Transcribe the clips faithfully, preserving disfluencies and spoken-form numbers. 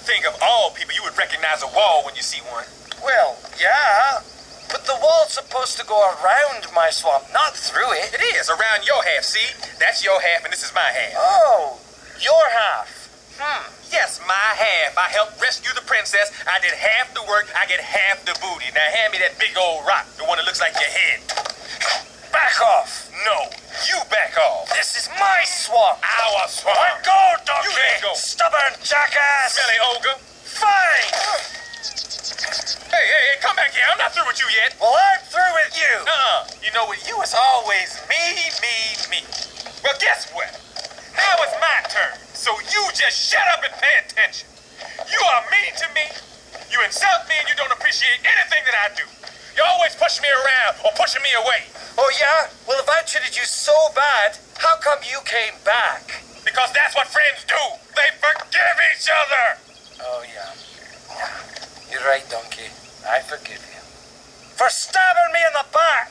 think of all people, you would recognize a wall when you see one. Well, yeah. But the wall's supposed to go around my swamp, not through it. It is, around your half, see? That's your half and this is my half. Oh, your half. Hmm. Yes, my half. I helped rescue the princess. I did half the work. I get half the booty. Now hand me that big old rock, the one that looks like your head. Back off. No, you back off. This is my swamp. Our swamp. Let go, donkey. You let go. Stubborn jackass. Smelly ogre. Fine. Hey, hey, hey, come back here. I'm not through with you yet. Well, I'm through with you. Uh-uh. You know, with you, it's always me, me, me. Well, guess what? Now it's my turn. So you just shut up and pay attention. You are mean to me. You insult me and you don't appreciate anything that I do. You always push me around or pushing me away. Oh, yeah? Well, if I treated you so bad, how come you came back? Because that's what friends do. They forgive each other. Oh, yeah. Yeah. You're right, donkey. I forgive you. For stabbing me in the back!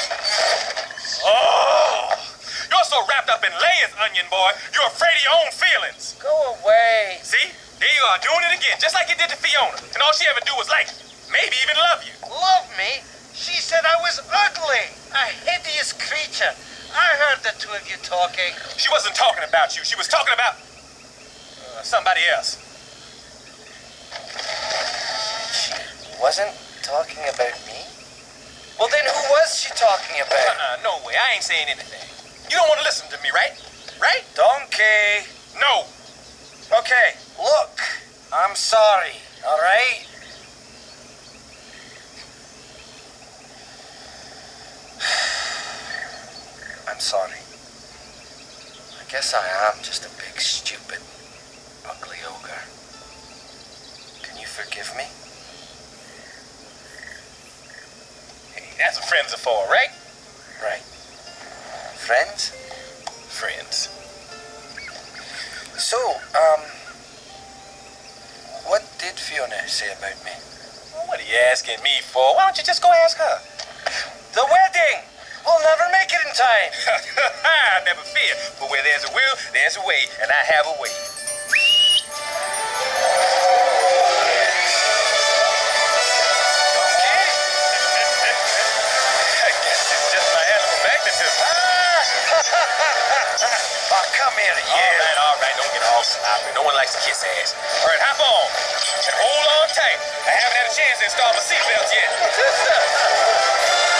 Oh! You're so wrapped up in layers, onion boy, you're afraid of your own feelings. Go away. See? There you are, doing it again, just like you did to Fiona. And all she ever do was like you. Maybe even love you. Love me? She said I was ugly. A hideous creature. I heard the two of you talking. She wasn't talking about you. She was talking about uh, somebody else. She wasn't talking about me? Well, then who was she talking about? Uh-uh, no way. I ain't saying anything. You don't want to listen to me, right? Right? Donkey. No. Okay, look. I'm sorry, all right? I'm sorry. I guess I am just a big, stupid, ugly ogre. Can you forgive me? Hey, that's what friends are for, right? Right. Friends? Friends. So, um, what did Fiona say about me? Well, what are you asking me for? Why don't you just go ask her? The wedding! We'll never make it in time. Never fear. But where there's a will, there's a way, and I have a way. Okay? I guess it's just my animal magnetism. Oh, come here, you. All right, all right. Don't get all sloppy. No one likes to kiss ass. All right, hop on. And hold on tight. I haven't had a chance to install my seatbelt yet.